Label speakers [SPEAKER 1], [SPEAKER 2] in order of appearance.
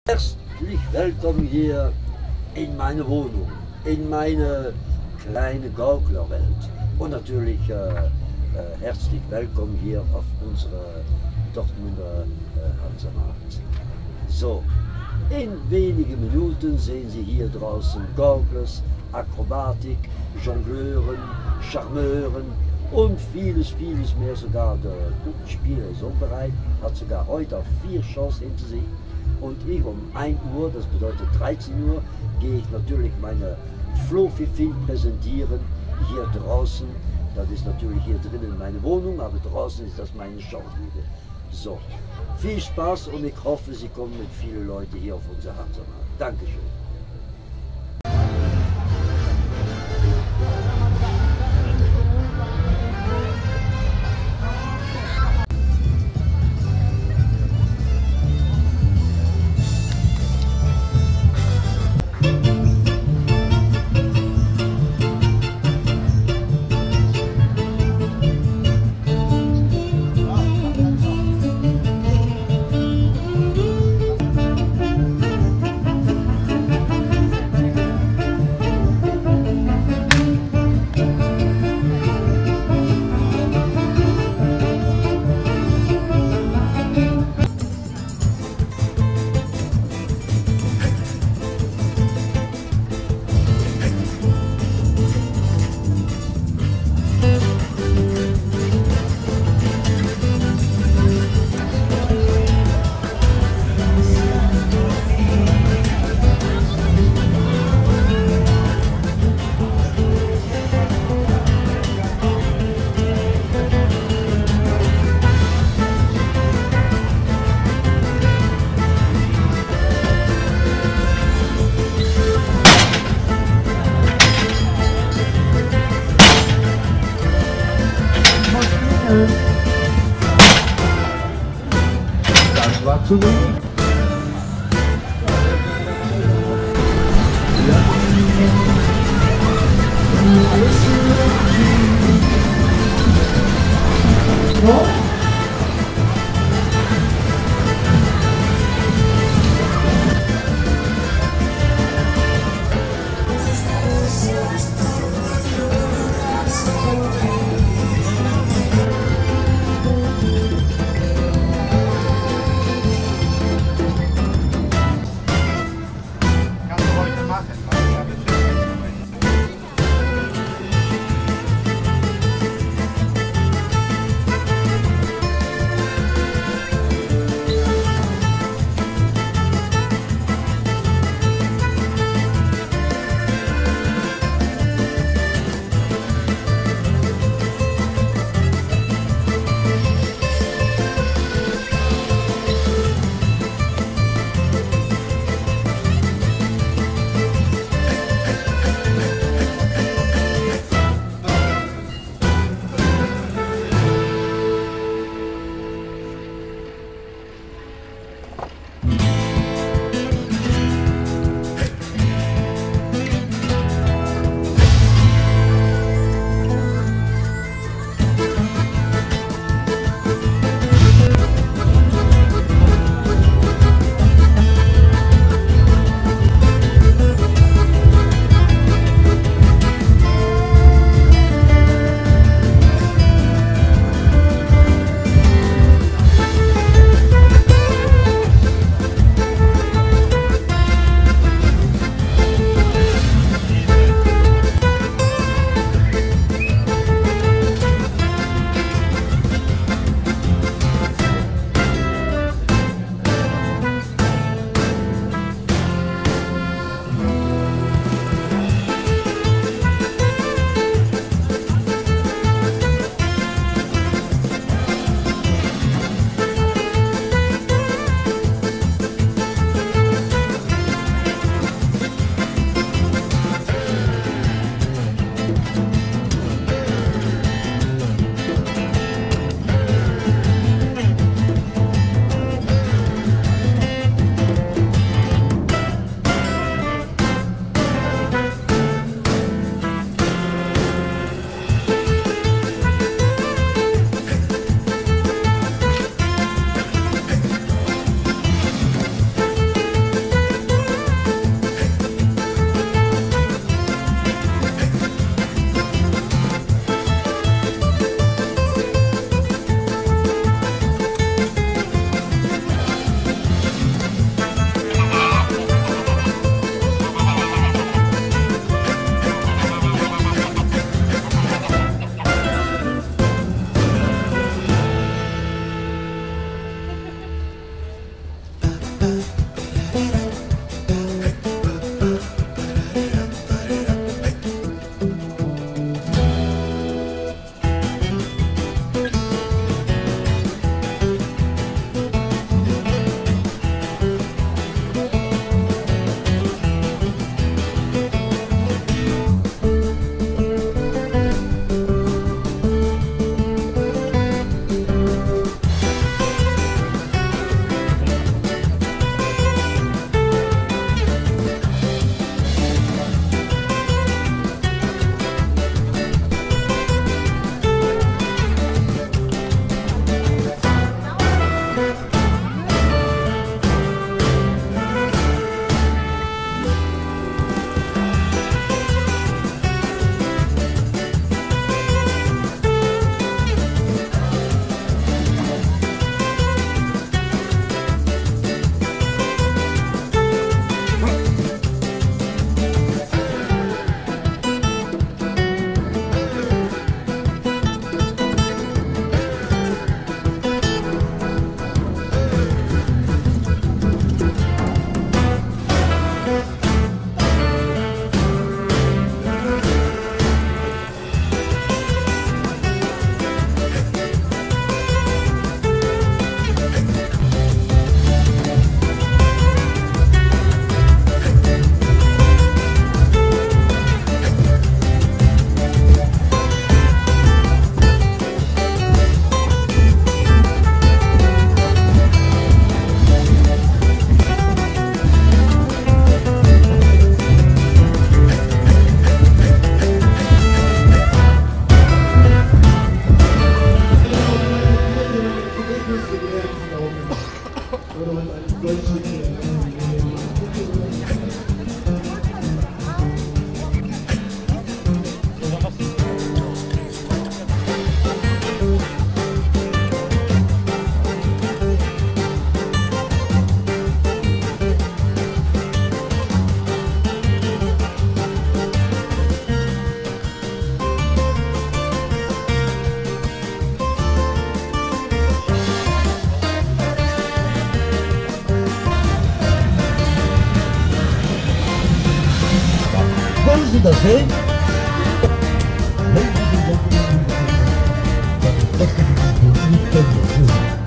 [SPEAKER 1] Herzlich willkommen hier in meine Wohnung, in meine kleine Gauklerwelt und natürlich herzlich willkommen hier auf unsere Dortmunder Hansemarkt. So, in wenigen Minuten sehen Sie hier draußen Gauklers, Akrobatik, Jongleuren, Charmeuren und vieles mehr. Sogar der Puppenspieler ist auch bereit, hat sogar heute auch 4 Shows hinter sich. Und ich um 1 Uhr, das bedeutet 13 Uhr, gehe ich natürlich meine Flofi-Film präsentieren, hier draußen. Das ist natürlich hier drinnen meine Wohnung, aber draußen ist das meine Schauspiele. So, viel Spaß und ich hoffe, Sie kommen mit vielen Leuten hier auf unser Hansemarkt. Dankeschön.
[SPEAKER 2] Das war zu wenig. Sie das sehen? Ladies and gentlemen,